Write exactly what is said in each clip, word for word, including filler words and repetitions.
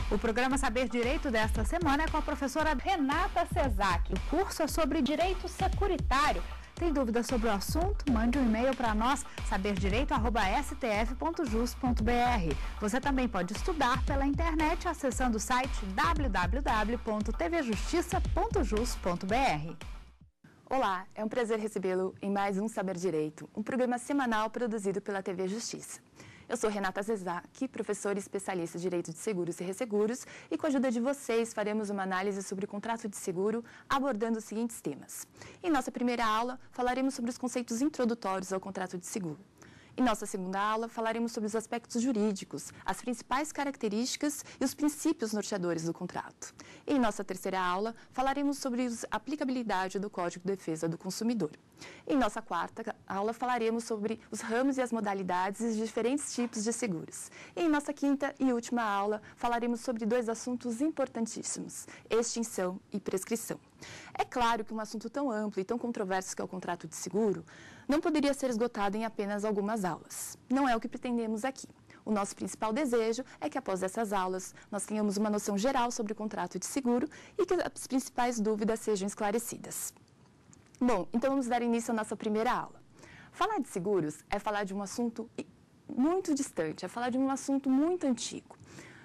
O programa Saber Direito desta semana é com a professora Renata Cesac. O curso é sobre direito securitário. Tem dúvidas sobre o assunto? Mande um e-mail para nós, saber direito arroba s t f ponto jus ponto b r. Você também pode estudar pela internet acessando o site w w w ponto t v justiça ponto jus ponto b r. Olá, é um prazer recebê-lo em mais um Saber Direito, um programa semanal produzido pela T V Justiça. Eu sou Renata Cesac, professora e especialista em Direito de Seguros e Resseguros, e com a ajuda de vocês faremos uma análise sobre o contrato de seguro, abordando os seguintes temas. Em nossa primeira aula, falaremos sobre os conceitos introdutórios ao contrato de seguro. Em nossa segunda aula, falaremos sobre os aspectos jurídicos, as principais características e os princípios norteadores do contrato. E em nossa terceira aula, falaremos sobre a aplicabilidade do Código de Defesa do Consumidor. Em nossa quarta aula, falaremos sobre os ramos e as modalidades e os diferentes tipos de seguros. E em nossa quinta e última aula, falaremos sobre dois assuntos importantíssimos, extinção e prescrição. É claro que um assunto tão amplo e tão controverso que é o contrato de seguro não poderia ser esgotado em apenas algumas aulas. Não é o que pretendemos aqui. O nosso principal desejo é que, após essas aulas, nós tenhamos uma noção geral sobre o contrato de seguro e que as principais dúvidas sejam esclarecidas. Bom, então vamos dar início à nossa primeira aula. Falar de seguros é falar de um assunto muito distante, é falar de um assunto muito antigo.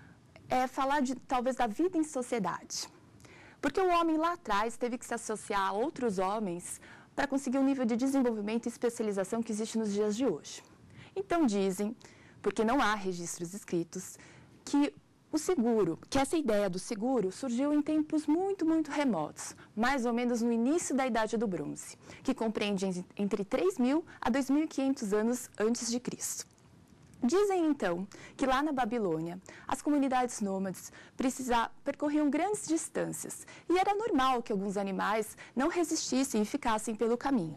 É falar de, talvez, da vida em sociedade. Porque o homem lá atrás teve que se associar a outros homens para conseguir o nível de desenvolvimento e especialização que existe nos dias de hoje. Então dizem, porque não há registros escritos, que o seguro, que essa ideia do seguro surgiu em tempos muito, muito remotos, mais ou menos no início da Idade do Bronze, que compreende entre três mil a dois mil e quinhentos anos antes de Cristo. Dizem, então, que lá na Babilônia, as comunidades nômades precisar, percorriam grandes distâncias e era normal que alguns animais não resistissem e ficassem pelo caminho.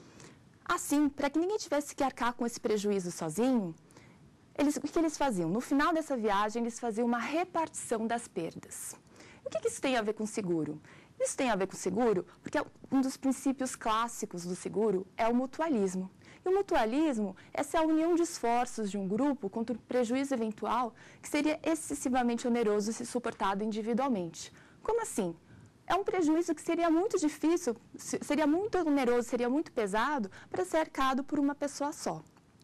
Assim, para que ninguém tivesse que arcar com esse prejuízo sozinho, eles, o que eles faziam? No final dessa viagem, eles faziam uma repartição das perdas. O que isso tem a ver com seguro? Isso tem a ver com seguro porque um dos princípios clássicos do seguro é o mutualismo. E o mutualismo, essa é a união de esforços de um grupo contra o prejuízo eventual que seria excessivamente oneroso se suportado individualmente. Como assim? É um prejuízo que seria muito difícil, seria muito oneroso, seria muito pesado para ser arcado por uma pessoa só.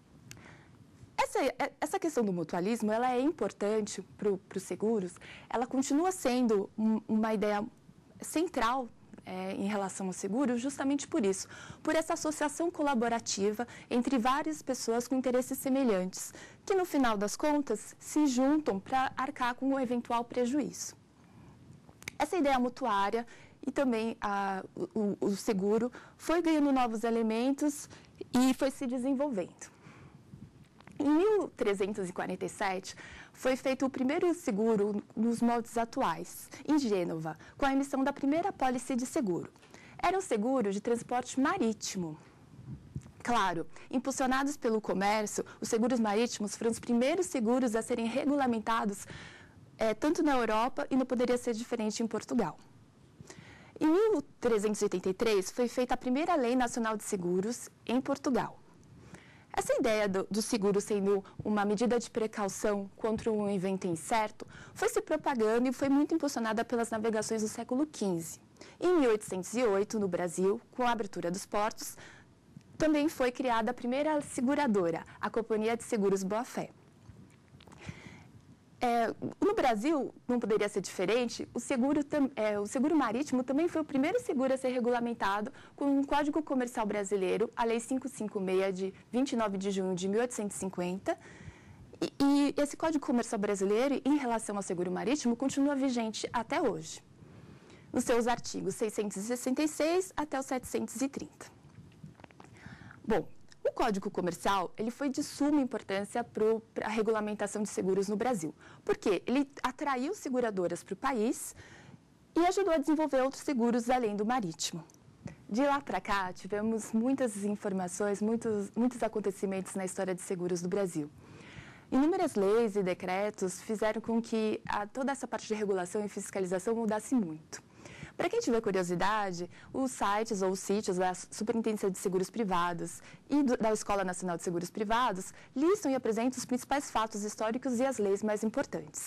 Essa, essa questão do mutualismo, ela é importante para os seguros, ela continua sendo um, uma ideia central É, em relação ao seguro, justamente por isso, por essa associação colaborativa entre várias pessoas com interesses semelhantes, que no final das contas se juntam para arcar com um eventual prejuízo. Essa ideia mutuária e também a, o, o seguro foi ganhando novos elementos e foi se desenvolvendo. Em mil trezentos e quarenta e sete, foi feito o primeiro seguro nos moldes atuais, em Gênova, com a emissão da primeira apólice de seguro. Era um seguro de transporte marítimo. Claro, impulsionados pelo comércio, os seguros marítimos foram os primeiros seguros a serem regulamentados é, tanto na Europa e não poderia ser diferente em Portugal. Em mil trezentos e oitenta e três, foi feita a primeira Lei Nacional de Seguros em Portugal. Essa ideia do, do seguro sendo uma medida de precaução contra um evento incerto foi se propagando e foi muito impulsionada pelas navegações do século quinze. Em mil oitocentos e oito, no Brasil, com a abertura dos portos, também foi criada a primeira seguradora, a Companhia de Seguros Boa-Fé. É, no Brasil, não poderia ser diferente, o seguro, é, o seguro marítimo também foi o primeiro seguro a ser regulamentado com o Código Comercial Brasileiro, a Lei quinhentos e cinquenta e seis, de vinte e nove de junho de mil oitocentos e cinquenta. E, e esse Código Comercial Brasileiro, em relação ao seguro marítimo, continua vigente até hoje, nos seus artigos seiscentos e sessenta e seis até o setecentos e trinta. Bom, o Código Comercial ele foi de suma importância para a regulamentação de seguros no Brasil, porque ele atraiu seguradoras para o país e ajudou a desenvolver outros seguros além do marítimo. De lá para cá, tivemos muitas informações, muitos, muitos acontecimentos na história de seguros do Brasil. Inúmeras leis e decretos fizeram com que a, toda essa parte de regulação e fiscalização mudasse muito. Para quem tiver curiosidade, os sites ou os sítios da Superintendência de Seguros Privados e do, da Escola Nacional de Seguros Privados listam e apresentam os principais fatos históricos e as leis mais importantes.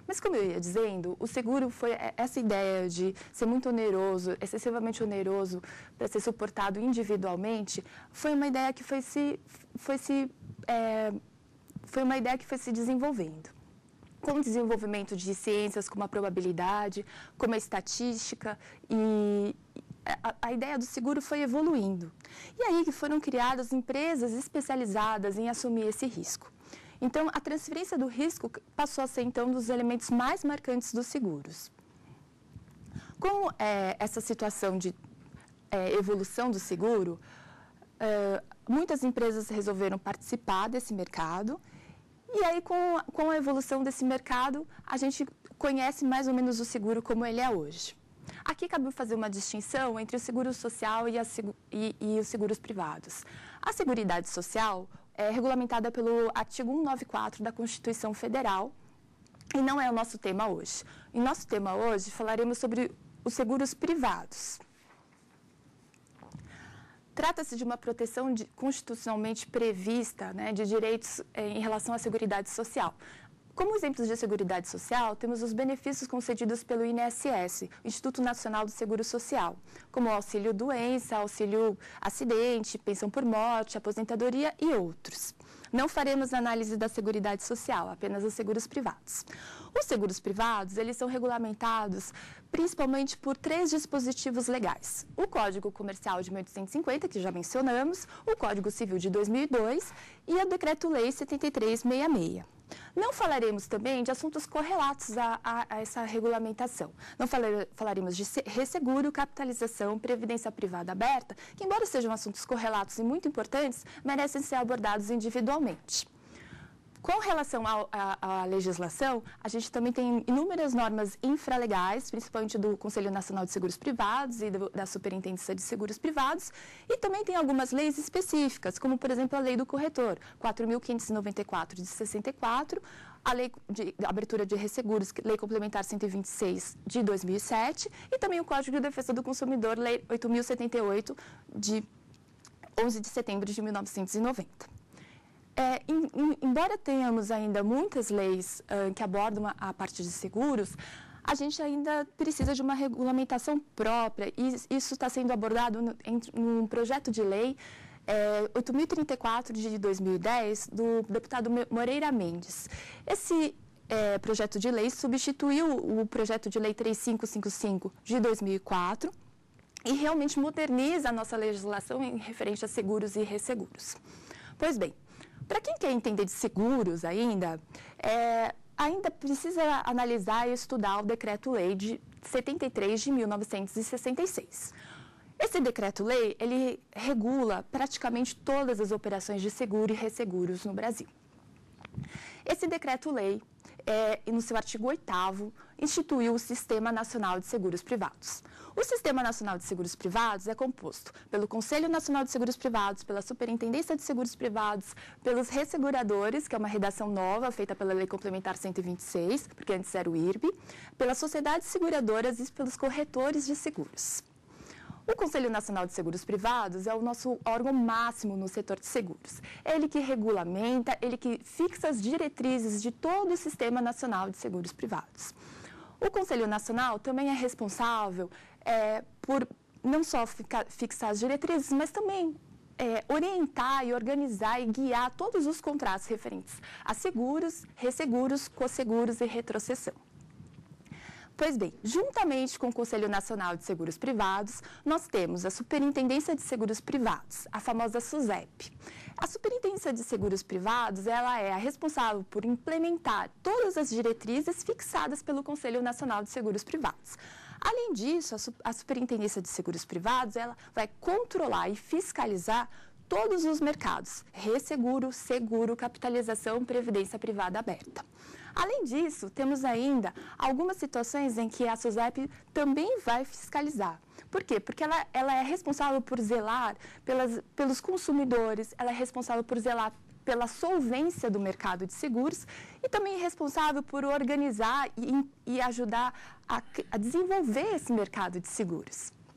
Mas, como eu ia dizendo, o seguro foi essa ideia de ser muito oneroso, excessivamente oneroso para ser suportado individualmente, foi uma ideia que foi se, foi se, é, foi uma ideia que foi se desenvolvendo. Com o desenvolvimento de ciências como a probabilidade, como a estatística, e a, a ideia do seguro foi evoluindo. E aí que foram criadas empresas especializadas em assumir esse risco. Então, a transferência do risco passou a ser, então, um dos elementos mais marcantes dos seguros. Com é, essa situação de é, evolução do seguro, é, muitas empresas resolveram participar desse mercado. E aí, com, com a evolução desse mercado, a gente conhece mais ou menos o seguro como ele é hoje. Aqui cabe fazer uma distinção entre o seguro social e, a, e, e os seguros privados. A Seguridade Social é regulamentada pelo artigo cento e noventa e quatro da Constituição Federal e não é o nosso tema hoje. Em nosso tema hoje, falaremos sobre os seguros privados. Trata-se de uma proteção de, constitucionalmente prevista, né, de direitos eh, em relação à Seguridade Social. Como exemplos de Seguridade Social, temos os benefícios concedidos pelo I N S S, Instituto Nacional do Seguro Social, como o auxílio-doença, auxílio-acidente, pensão por morte, aposentadoria e outros. Não faremos análise da Seguridade Social, apenas os seguros privados. Os seguros privados, eles são regulamentados principalmente por três dispositivos legais. O Código Comercial de mil oitocentos e cinquenta, que já mencionamos, o Código Civil de dois mil e dois e o Decreto-Lei setenta e três sessenta e seis. Não falaremos também de assuntos correlatos a, a, a essa regulamentação. Não falar, falaremos de resseguro, capitalização, previdência privada aberta, que, embora sejam assuntos correlatos e muito importantes, merecem ser abordados individualmente. Com relação à legislação, a gente também tem inúmeras normas infralegais, principalmente do Conselho Nacional de Seguros Privados e do, da Superintendência de Seguros Privados, e também tem algumas leis específicas, como, por exemplo, a Lei do Corretor, quatro mil quinhentos e noventa e quatro de sessenta e quatro, a Lei de Abertura de Resseguros, Lei Complementar cento e vinte e seis de dois mil e sete, e também o Código de Defesa do Consumidor, Lei oito mil e setenta e oito, de onze de setembro de mil novecentos e noventa. É, em, em, embora tenhamos ainda muitas leis uh, que abordam a, a parte de seguros, a gente ainda precisa de uma regulamentação própria e isso está sendo abordado no, em, num projeto de lei é, oito mil e trinta e quatro de dois mil e dez do deputado Moreira Mendes. Esse é, projeto de lei substituiu o projeto de lei três mil quinhentos e cinquenta e cinco de dois mil e quatro e realmente moderniza a nossa legislação em referente a seguros e resseguros. Pois bem, para quem quer entender de seguros ainda, é, ainda precisa analisar e estudar o Decreto-Lei de setenta e três de mil novecentos e sessenta e seis. Esse Decreto-Lei, ele regula praticamente todas as operações de seguro e resseguros no Brasil. Esse Decreto-Lei, é, no seu artigo oitavo, instituiu o Sistema Nacional de Seguros Privados. O Sistema Nacional de Seguros Privados é composto pelo Conselho Nacional de Seguros Privados, pela Superintendência de Seguros Privados, pelos resseguradores, que é uma redação nova feita pela Lei Complementar cento e vinte e seis, porque antes era o I R B, pelas sociedades seguradoras e pelos corretores de seguros. O Conselho Nacional de Seguros Privados é o nosso órgão máximo no setor de seguros. É ele que regulamenta, ele que fixa as diretrizes de todo o Sistema Nacional de Seguros Privados. O Conselho Nacional também é responsável é, por não só ficar, fixar as diretrizes, mas também é, orientar e organizar e guiar todos os contratos referentes a seguros, resseguros, cosseguros e retrocessão. Pois bem, juntamente com o Conselho Nacional de Seguros Privados, nós temos a Superintendência de Seguros Privados, a famosa SUSEP. A Superintendência de Seguros Privados, ela é a responsável por implementar todas as diretrizes fixadas pelo Conselho Nacional de Seguros Privados. Além disso, a Superintendência de Seguros Privados, ela vai controlar e fiscalizar todos os mercados, resseguro, seguro, capitalização, previdência privada aberta. Além disso, temos ainda algumas situações em que a SUSEP também vai fiscalizar. Por quê? Porque ela, ela é responsável por zelar pelas, pelos consumidores, ela é responsável por zelar pela solvência do mercado de seguros e também é responsável por organizar e, e ajudar a, a desenvolver esse mercado de seguros.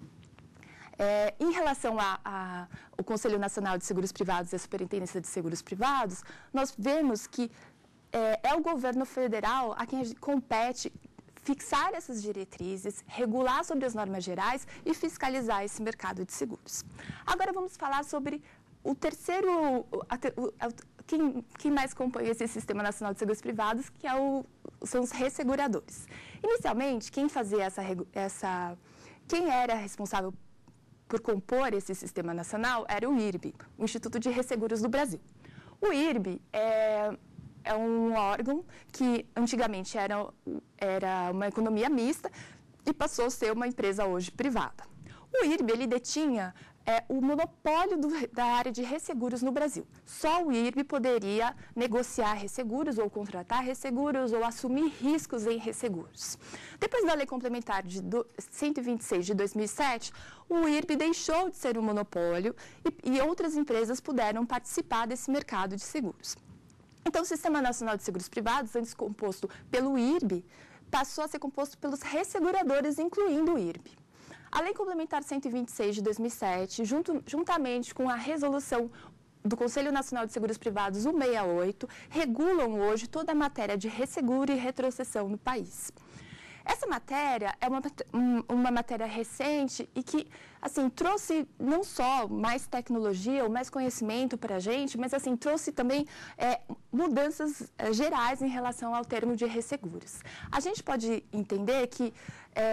É, em relação ao Conselho Nacional de Seguros Privados e a Superintendência de Seguros Privados, nós vemos que é, é o governo federal a quem compete fixar essas diretrizes, regular sobre as normas gerais e fiscalizar esse mercado de seguros. Agora vamos falar sobre o terceiro, a, o, a, quem, quem mais compõe esse Sistema Nacional de Seguros Privados, que é o, são os resseguradores. Inicialmente, quem fazia essa, essa, quem era responsável por compor esse Sistema Nacional era o I R B, o Instituto de Resseguros do Brasil. O I R B é É um órgão que antigamente era, era uma economia mista e passou a ser uma empresa hoje privada. O I R B ele detinha é, o monopólio do, da área de resseguros no Brasil. Só o I R B poderia negociar resseguros ou contratar resseguros ou assumir riscos em resseguros. Depois da Lei Complementar de do, cento e vinte e seis de dois mil e sete, o I R B deixou de ser um monopólio e, e outras empresas puderam participar desse mercado de seguros. Então, o Sistema Nacional de Seguros Privados, antes composto pelo I R B, passou a ser composto pelos resseguradores, incluindo o I R B. A Lei Complementar cento e vinte e seis de dois mil e sete, junto, juntamente com a resolução do Conselho Nacional de Seguros Privados cento e sessenta e oito, regulam hoje toda a matéria de resseguro e retrocessão no país. Essa matéria é uma, uma matéria recente e que, assim, trouxe não só mais tecnologia ou mais conhecimento para a gente, mas, assim, trouxe também é, mudanças é, gerais em relação ao termo de resseguros. A gente pode entender que é,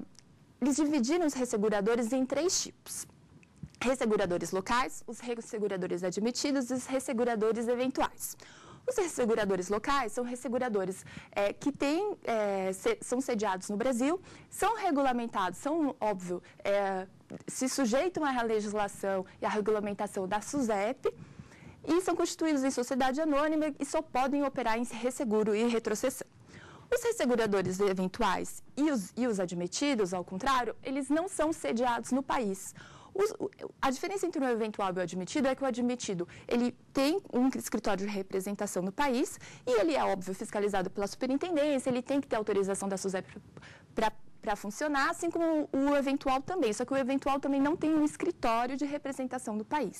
eles dividiram os resseguradores em três tipos. Resseguradores locais, os resseguradores admitidos e os resseguradores eventuais. Os resseguradores locais são resseguradores é, que têm, é, se, são sediados no Brasil, são regulamentados, são, óbvio, é, se sujeitam à legislação e à regulamentação da SUSEP e são constituídos em sociedade anônima e só podem operar em resseguro e retrocessão. Os resseguradores eventuais e os, e os admitidos, ao contrário, eles não são sediados no país. Os, a diferença entre o eventual e o admitido é que o admitido ele tem um escritório de representação no país e ele é, óbvio, fiscalizado pela superintendência, ele tem que ter autorização da SUSEP para funcionar, assim como o eventual também, só que o eventual também não tem um escritório de representação no país.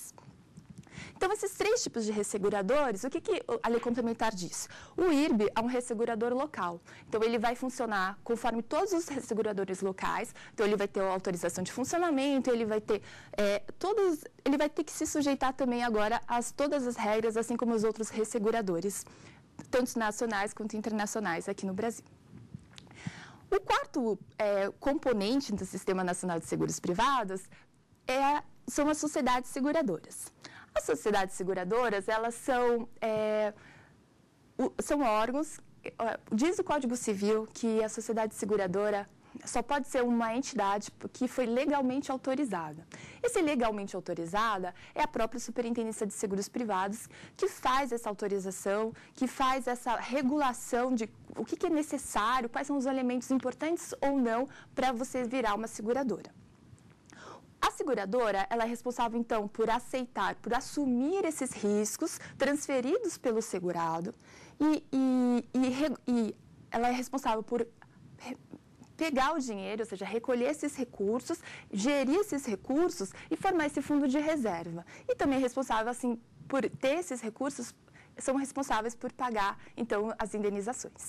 Então, esses três tipos de resseguradores, o que, que a lei complementar diz? O I R B é um ressegurador local. Então, ele vai funcionar conforme todos os resseguradores locais. Então, ele vai ter autorização de funcionamento, ele vai ter é, todos, ele vai ter que se sujeitar também agora a todas as regras, assim como os outros resseguradores, tanto nacionais quanto internacionais aqui no Brasil. O quarto é, componente do Sistema Nacional de Seguros Privados é, são as sociedades seguradoras. As sociedades seguradoras, elas são, é, são órgãos, diz o Código Civil que a sociedade seguradora só pode ser uma entidade que foi legalmente autorizada. Esse legalmente autorizada é a própria Superintendência de Seguros Privados que faz essa autorização, que faz essa regulação de o que, que é necessário, quais são os elementos importantes ou não para você virar uma seguradora. A seguradora, ela é responsável, então, por aceitar, por assumir esses riscos transferidos pelo segurado e, e, e, e ela é responsável por pegar o dinheiro, ou seja, recolher esses recursos, gerir esses recursos e formar esse fundo de reserva. E também é responsável, assim, por ter esses recursos, são responsáveis por pagar, então, as indenizações.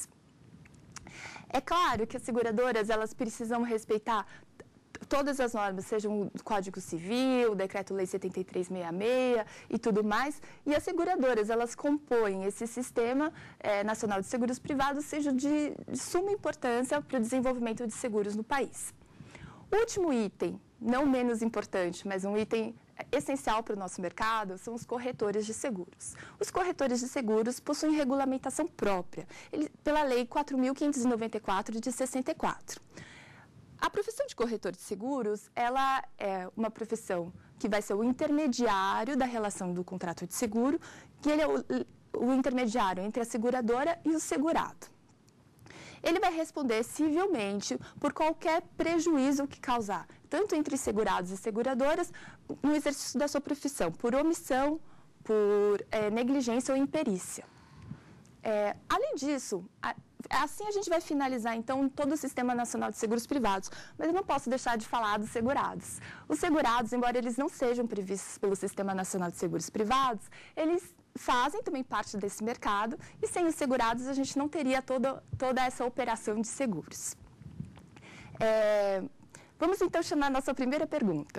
É claro que as seguradoras, elas precisam respeitar todas as normas, sejam o Código Civil, o Decreto-Lei setenta e três sessenta e seis e tudo mais, e as seguradoras, elas compõem esse Sistema é, Nacional de Seguros Privados, seja de, de suma importância para o desenvolvimento de seguros no país. O último item, não menos importante, mas um item essencial para o nosso mercado, são os corretores de seguros. Os corretores de seguros possuem regulamentação própria, ele, pela Lei quatro mil quinhentos e noventa e quatro, de sessenta e quatro. A profissão de corretor de seguros, ela é uma profissão que vai ser o intermediário da relação do contrato de seguro, que ele é o, o intermediário entre a seguradora e o segurado. Ele vai responder civilmente por qualquer prejuízo que causar, tanto entre segurados e seguradoras, no exercício da sua profissão, por omissão, por é, negligência ou imperícia. É, além disso, a, assim a gente vai finalizar, então, todo o Sistema Nacional de Seguros Privados, mas eu não posso deixar de falar dos segurados. Os segurados, embora eles não sejam previstos pelo Sistema Nacional de Seguros Privados, eles fazem também parte desse mercado e sem os segurados a gente não teria toda, toda essa operação de seguros. É, vamos então chamar a nossa primeira pergunta.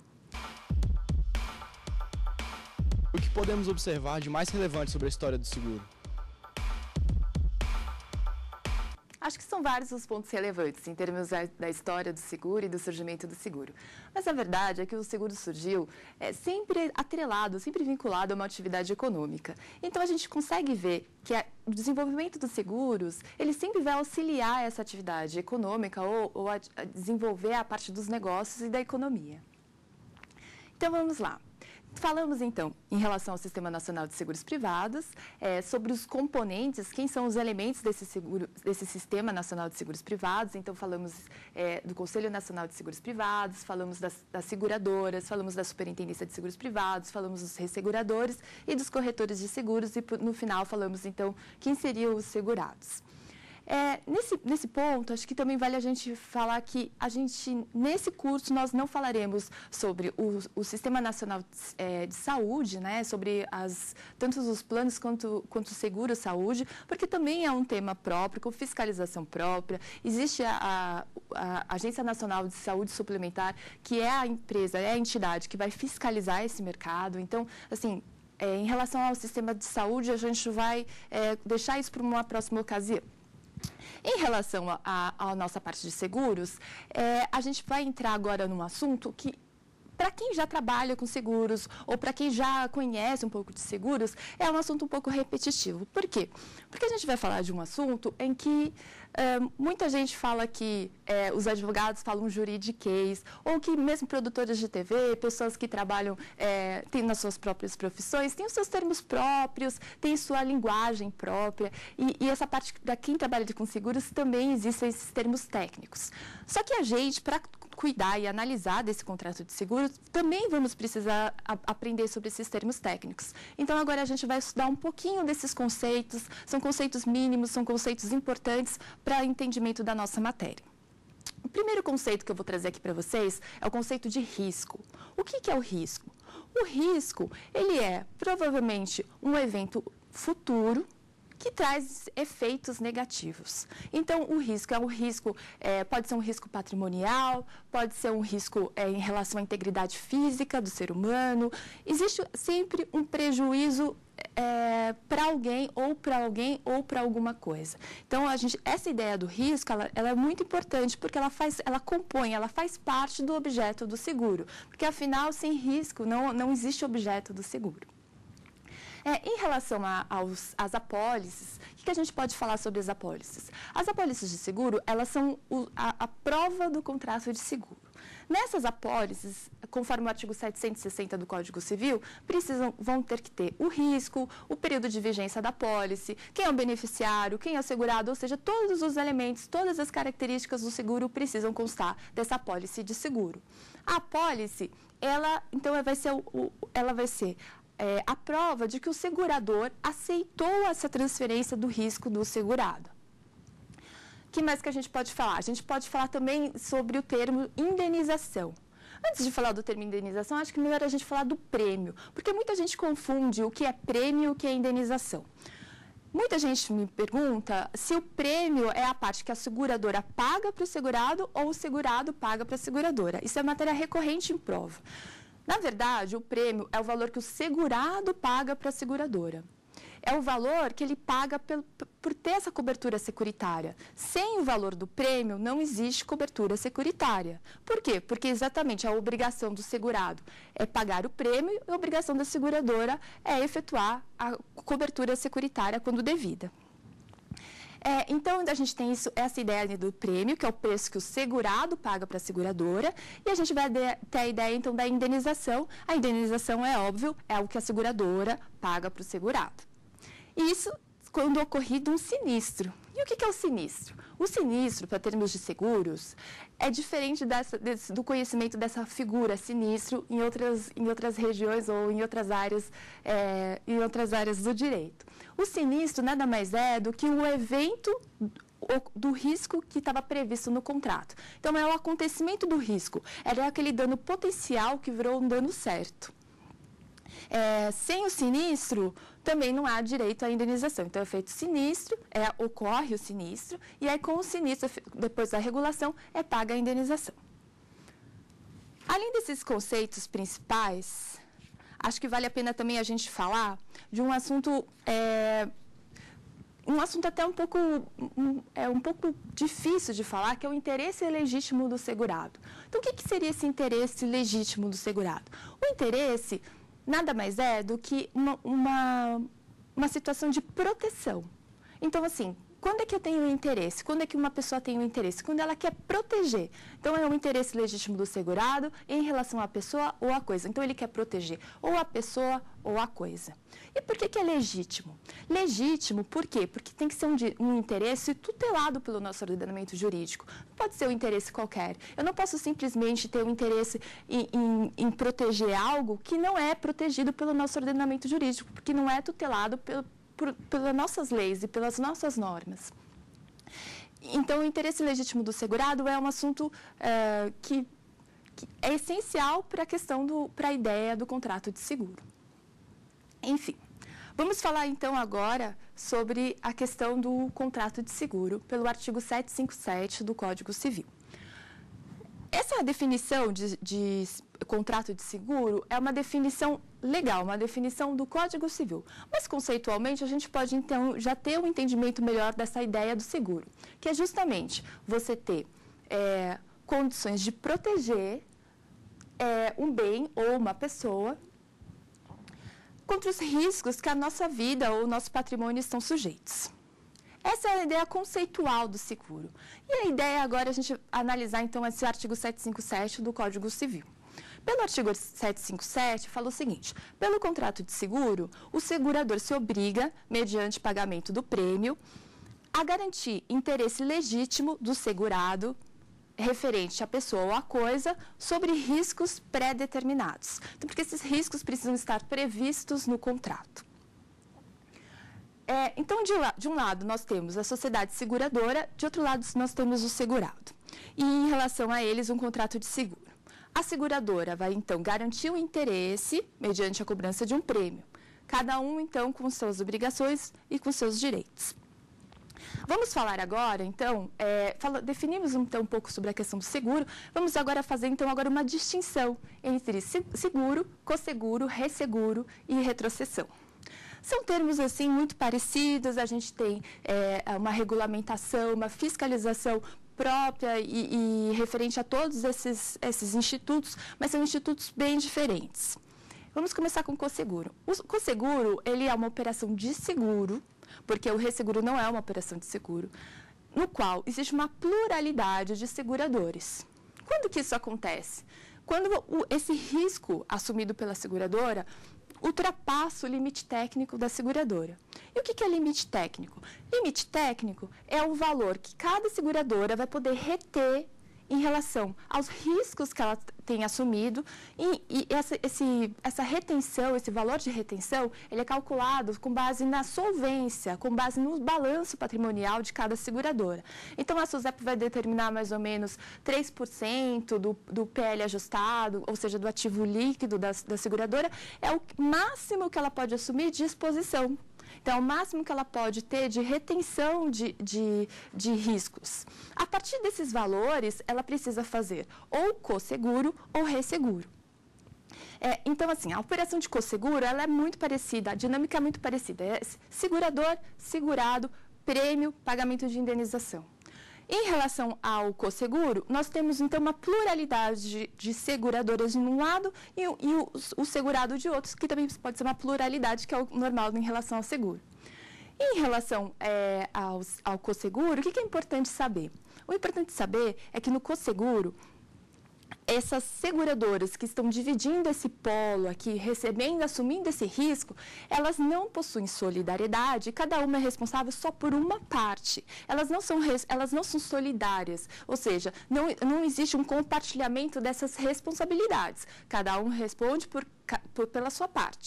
O que podemos observar de mais relevante sobre a história do seguro? Acho que são vários os pontos relevantes em termos da, da história do seguro e do surgimento do seguro. Mas a verdade é que o seguro surgiu é, sempre atrelado, sempre vinculado a uma atividade econômica. Então a gente consegue ver que a, o desenvolvimento dos seguros, ele sempre vai auxiliar essa atividade econômica ou, ou a, a desenvolver a parte dos negócios e da economia. Então vamos lá. Falamos, então, em relação ao Sistema Nacional de Seguros Privados, é, sobre os componentes, quem são os elementos desse, seguro, desse Sistema Nacional de Seguros Privados. Então, falamos é, do Conselho Nacional de Seguros Privados, falamos das, das seguradoras, falamos da Superintendência de Seguros Privados, falamos dos resseguradores e dos corretores de seguros e, no final, falamos, então, quem seriam os segurados. É, nesse, nesse ponto, acho que também vale a gente falar que a gente, nesse curso, nós não falaremos sobre o, o Sistema Nacional de, é, de Saúde, né, sobre as, tanto os planos quanto, quanto o seguro saúde, porque também é um tema próprio, com fiscalização própria. Existe a, a, a Agência Nacional de Saúde Suplementar, que é a empresa, é a entidade que vai fiscalizar esse mercado. Então, assim, é, em relação ao sistema de saúde, a gente vai é, deixar isso para uma próxima ocasião. Em relação à nossa parte de seguros, é, a gente vai entrar agora num assunto que, para quem já trabalha com seguros ou para quem já conhece um pouco de seguros, é um assunto um pouco repetitivo. Por quê? Porque a gente vai falar de um assunto em que é, muita gente fala que é, os advogados falam juridiquês, ou que mesmo produtores de T V, pessoas que trabalham, é, têm nas suas próprias profissões, têm os seus termos próprios, têm sua linguagem própria, e, e essa parte, para quem trabalha com seguros, também existem esses termos técnicos. Só que a gente, para cuidar e analisar desse contrato de seguro, também vamos precisar a, aprender sobre esses termos técnicos. Então, agora a gente vai estudar um pouquinho desses conceitos, são conceitos mínimos, são conceitos importantes para o entendimento da nossa matéria. O primeiro conceito que eu vou trazer aqui para vocês é o conceito de risco. O que, que é o risco? O risco, ele é provavelmente um evento futuro que traz efeitos negativos. Então, o risco é um risco, é, pode ser um risco patrimonial, pode ser um risco é, em relação à integridade física do ser humano. Existe sempre um prejuízo é, para alguém, ou para alguém, ou para alguma coisa. Então, a gente, essa ideia do risco, ela, ela é muito importante, porque ela, faz, ela compõe, ela faz parte do objeto do seguro. Porque, afinal, sem risco, não, não existe objeto do seguro. É, em relação a, aos, às apólices, o que, que a gente pode falar sobre as apólices? As apólices de seguro, elas são o, a, a prova do contrato de seguro. Nessas apólices, conforme o artigo setecentos e sessenta do Código Civil, precisam, vão ter que ter o risco, o período de vigência da apólice, quem é o beneficiário, quem é o segurado, ou seja, todos os elementos, todas as características do seguro precisam constar dessa apólice de seguro. A apólice, ela, então, vai ser, o, ela vai ser É, a prova de que o segurador aceitou essa transferência do risco do segurado. O que mais que a gente pode falar? A gente pode falar também sobre o termo indenização. Antes de falar do termo indenização, acho que melhor a gente falar do prêmio, porque muita gente confunde o que é prêmio e o que é indenização. Muita gente me pergunta se o prêmio é a parte que a seguradora paga para o segurado ou o segurado paga para a seguradora. Isso é matéria recorrente em prova. Na verdade, o prêmio é o valor que o segurado paga para a seguradora. É o valor que ele paga por, por ter essa cobertura securitária. Sem o valor do prêmio, não existe cobertura securitária. Por quê? Porque exatamente a obrigação do segurado é pagar o prêmio e a obrigação da seguradora é efetuar a cobertura securitária quando devida. É, então, a gente tem isso, essa ideia do prêmio, que é o preço que o segurado paga para a seguradora, e a gente vai ter a ideia, então, da indenização. A indenização, é óbvio, é o que a seguradora paga para o segurado. Isso quando ocorrido um sinistro. E o que é o sinistro? O sinistro, para termos de seguros, é diferente dessa, desse, do conhecimento dessa figura sinistro em outras, em outras regiões ou em outras áreas, é, em outras áreas do direito. O sinistro nada mais é do que o evento do risco que estava previsto no contrato. Então, é o acontecimento do risco, era aquele dano potencial que virou um dano certo. É, sem o sinistro, também não há direito à indenização. Então, é feito sinistro, é, ocorre o sinistro, e aí com o sinistro, depois da regulação, é paga a indenização. Além desses conceitos principais, acho que vale a pena também a gente falar de um assunto, é, um assunto até um pouco, um, é, um pouco difícil de falar, que é o interesse legítimo do segurado. Então, o que, que seria esse interesse legítimo do segurado? O interesse nada mais é do que uma, uma, uma situação de proteção. Então, assim, quando é que eu tenho interesse? Quando é que uma pessoa tem um interesse? Quando ela quer proteger. Então, é um interesse legítimo do segurado em relação à pessoa ou à coisa. Então, ele quer proteger ou a pessoa ou a coisa. E por que que é legítimo? Legítimo, por quê? Porque tem que ser um, um interesse tutelado pelo nosso ordenamento jurídico. Não pode ser um interesse qualquer. Eu não posso simplesmente ter um interesse em, em, em proteger algo que não é protegido pelo nosso ordenamento jurídico, porque não é tutelado pelo Por, pelas nossas leis e pelas nossas normas. Então, o interesse legítimo do segurado é um assunto é, que, que é essencial para a questão do, para a ideia do contrato de seguro. Enfim, vamos falar então agora sobre a questão do contrato de seguro pelo artigo setecentos e cinquenta e sete do Código Civil. Essa definição de, de contrato de seguro é uma definição legal, uma definição do Código Civil. Mas, conceitualmente, a gente pode, então, já ter um entendimento melhor dessa ideia do seguro, que é justamente você ter é, condições de proteger é, um bem ou uma pessoa contra os riscos que a nossa vida ou o nosso patrimônio estão sujeitos. Essa é a ideia conceitual do seguro. E a ideia agora é a gente analisar, então, esse artigo setecentos e cinquenta e sete do Código Civil. Pelo artigo setecentos e cinquenta e sete, fala o seguinte: pelo contrato de seguro, o segurador se obriga, mediante pagamento do prêmio, a garantir interesse legítimo do segurado referente à pessoa ou à coisa sobre riscos pré-determinados. Então, porque esses riscos precisam estar previstos no contrato. É, então, de, de um lado, nós temos a sociedade seguradora, de outro lado, nós temos o segurado. E, em relação a eles, um contrato de seguro. A seguradora vai, então, garantir o interesse mediante a cobrança de um prêmio. Cada um, então, com suas obrigações e com seus direitos. Vamos falar agora, então, é, fala, definimos então, um pouco sobre a questão do seguro, vamos agora fazer, então, agora uma distinção entre seguro, cosseguro, resseguro e retrocessão. São termos, assim, muito parecidos, a gente tem é, uma regulamentação, uma fiscalização própria e, e referente a todos esses, esses institutos, mas são institutos bem diferentes. Vamos começar com o cosseguro. O cosseguro, ele é uma operação de seguro, porque o resseguro não é uma operação de seguro, no qual existe uma pluralidade de seguradores. Quando que isso acontece? Quando o, esse risco assumido pela seguradora ultrapassa o limite técnico da seguradora. E o que é limite técnico? Limite técnico é o valor que cada seguradora vai poder reter em relação aos riscos que ela tem assumido e, e essa, esse, essa retenção, esse valor de retenção, ele é calculado com base na solvência, com base no balanço patrimonial de cada seguradora. Então, a SUSEP vai determinar mais ou menos três por cento do, do P L ajustado, ou seja, do ativo líquido da, da seguradora, é o máximo que ela pode assumir de exposição. Então, é o máximo que ela pode ter de retenção de, de, de riscos. A partir desses valores, ela precisa fazer ou cosseguro ou resseguro. É, então, assim, a operação de cosseguro, ela é muito parecida, a dinâmica é muito parecida. É segurador, segurado, prêmio, pagamento de indenização. Em relação ao cosseguro, nós temos, então, uma pluralidade de, de seguradoras de um lado e, e o, o segurado de outros, que também pode ser uma pluralidade, que é o normal em relação ao seguro. Em relação é, ao, ao cosseguro, o que, que é importante saber? O importante saber é que no cosseguro, essas seguradoras que estão dividindo esse polo aqui, recebendo, assumindo esse risco, elas não possuem solidariedade, cada uma é responsável só por uma parte. Elas não são, elas não são solidárias, ou seja, não, não existe um compartilhamento dessas responsabilidades. Cada um responde por, por, pela sua parte.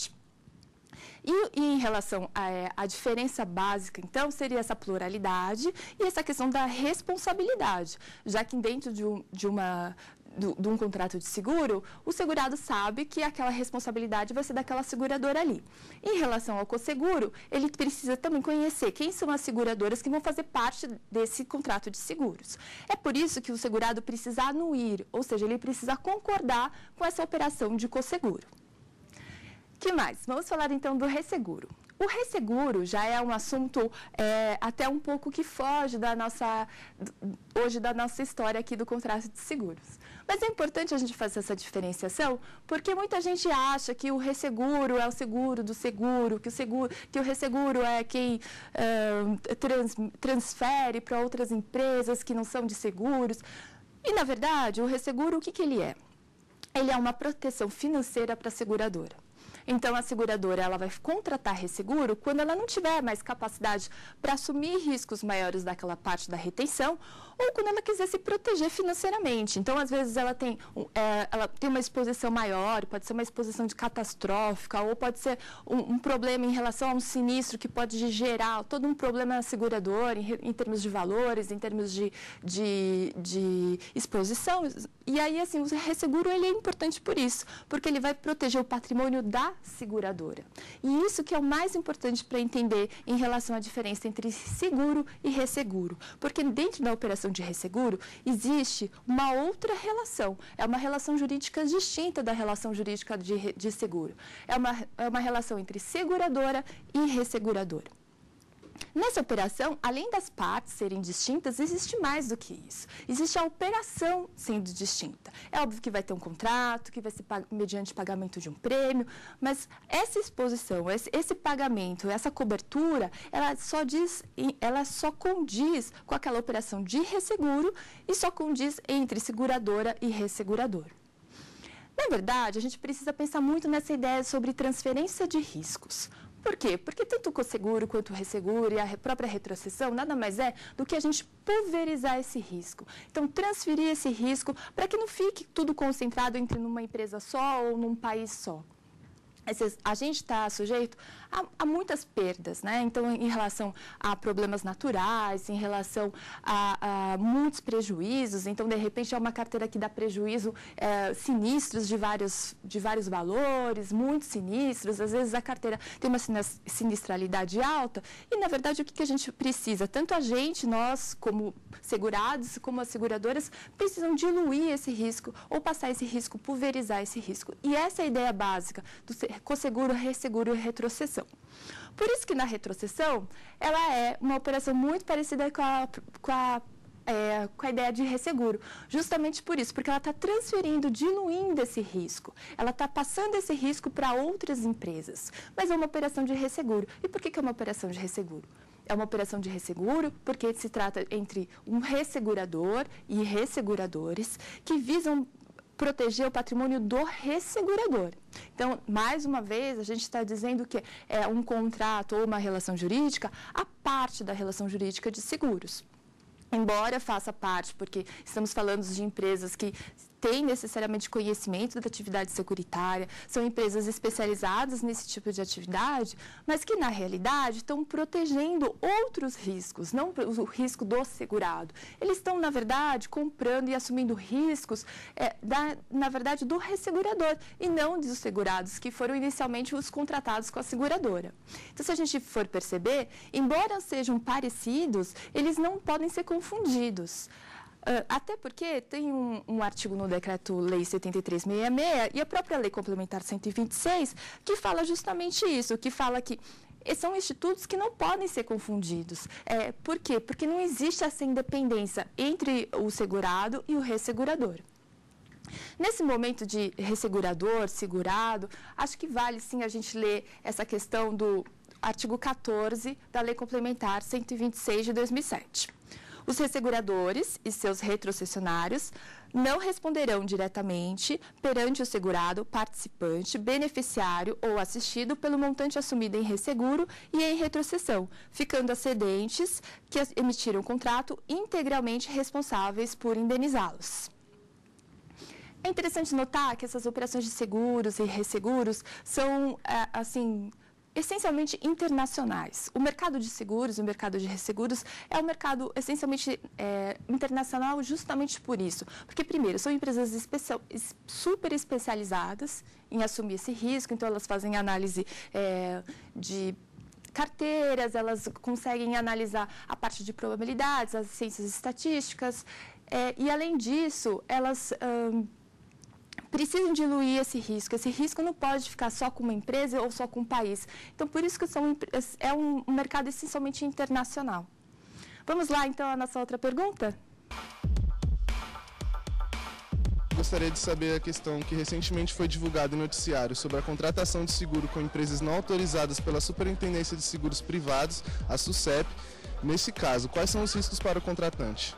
E, e em relação à diferença básica, então, seria essa pluralidade e essa questão da responsabilidade, já que dentro de, um, de uma... do, de um contrato de seguro, o segurado sabe que aquela responsabilidade vai ser daquela seguradora ali. Em relação ao cosseguro, ele precisa também conhecer quem são as seguradoras que vão fazer parte desse contrato de seguros. É por isso que o segurado precisa anuir, ou seja, ele precisa concordar com essa operação de cosseguro. Que mais? Vamos falar então do resseguro. O resseguro já é um assunto é, até um pouco que foge da nossa, hoje da nossa história aqui do contrato de seguros. Mas é importante a gente fazer essa diferenciação, porque muita gente acha que o resseguro é o seguro do seguro, que o, seguro, que o resseguro é quem uh, trans, transfere para outras empresas que não são de seguros. E, na verdade, o resseguro, o que, que ele é? Ele é uma proteção financeira para a seguradora. Então, a seguradora ela vai contratar resseguro quando ela não tiver mais capacidade para assumir riscos maiores daquela parte da retenção ou quando ela quiser se proteger financeiramente. Então, às vezes, ela tem, é, ela tem uma exposição maior, pode ser uma exposição de catastrófica ou pode ser um, um problema em relação a um sinistro que pode gerar todo um problema na seguradora em, em termos de valores, em termos de, de, de exposição. E aí, assim, o resseguro ele é importante por isso, porque ele vai proteger o patrimônio da seguradora. E isso que é o mais importante para entender em relação à diferença entre seguro e resseguro. Porque dentro da operação de resseguro existe uma outra relação. É uma relação jurídica distinta da relação jurídica de, de seguro. É uma, é uma relação entre seguradora e resseguradora. Nessa operação, além das partes serem distintas, existe mais do que isso. Existe a operação sendo distinta. É óbvio que vai ter um contrato, que vai ser mediante pagamento de um prêmio, mas essa exposição, esse, esse pagamento, essa cobertura, ela só diz, ela só condiz com aquela operação de resseguro e só condiz entre seguradora e ressegurador. Na verdade, a gente precisa pensar muito nessa ideia sobre transferência de riscos. Por quê? Porque tanto o cosseguro quanto o resseguro e a própria retrocessão nada mais é do que a gente pulverizar esse risco. Então, transferir esse risco para que não fique tudo concentrado entre numa empresa só ou num país só. A gente está sujeito a, a muitas perdas, né? Então, em relação a problemas naturais, em relação a, a muitos prejuízos. Então, de repente, é uma carteira que dá prejuízo é, sinistros de vários, de vários valores, muitos sinistros. Às vezes, a carteira tem uma sinistralidade alta e, na verdade, o que, que a gente precisa? Tanto a gente, nós, como segurados, como as seguradoras, precisam diluir esse risco ou passar esse risco, pulverizar esse risco. E essa é a ideia básica do cosseguro, resseguro e retrocessão. Por isso que na retrocessão, ela é uma operação muito parecida com a, com a, é, com a ideia de resseguro. Justamente por isso, porque ela está transferindo, diluindo esse risco. Ela está passando esse risco para outras empresas. Mas é uma operação de resseguro. E por que, que é uma operação de resseguro? É uma operação de resseguro porque se trata entre um ressegurador e resseguradores que visam proteger o patrimônio do ressegurador. Então, mais uma vez, a gente está dizendo que é um contrato ou uma relação jurídica a parte da relação jurídica de seguros. Embora faça parte, porque estamos falando de empresas que têm necessariamente conhecimento da atividade securitária, são empresas especializadas nesse tipo de atividade, mas que, na realidade, estão protegendo outros riscos, não o risco do segurado. Eles estão, na verdade, comprando e assumindo riscos, é, da, na verdade, do ressegurador, e não dos segurados, que foram inicialmente os contratados com a seguradora. Então, se a gente for perceber, embora sejam parecidos, eles não podem ser confundidos. Uh, até porque tem um, um artigo no Decreto-Lei setenta e três sessenta e seis e a própria Lei Complementar cento e vinte e seis que fala justamente isso, que fala que são institutos que não podem ser confundidos. É, por quê? Porque não existe essa independência entre o segurado e o ressegurador. Nesse momento de ressegurador, segurado, acho que vale sim a gente ler essa questão do artigo quatorze da Lei Complementar cento e vinte e seis de dois mil e sete. Os resseguradores e seus retrocessionários não responderão diretamente perante o segurado, participante, beneficiário ou assistido pelo montante assumido em resseguro e em retrocessão, ficando as cedentes que emitiram o contrato integralmente responsáveis por indenizá-los. É interessante notar que essas operações de seguros e resseguros são, assim, essencialmente internacionais. O mercado de seguros, o mercado de resseguros, é um mercado essencialmente é, internacional justamente por isso. Porque, primeiro, são empresas especial, super especializadas em assumir esse risco, então elas fazem análise é, de carteiras, elas conseguem analisar a parte de probabilidades, as ciências estatísticas, é, e, além disso, elas... Hum, precisam diluir esse risco. Esse risco não pode ficar só com uma empresa ou só com um país. Então, por isso que são, é um mercado essencialmente internacional. Vamos lá, então, à nossa outra pergunta? Gostaria de saber a questão que recentemente foi divulgada em noticiário sobre a contratação de seguro com empresas não autorizadas pela Superintendência de Seguros Privados, a SUSEP. Nesse caso, quais são os riscos para o contratante?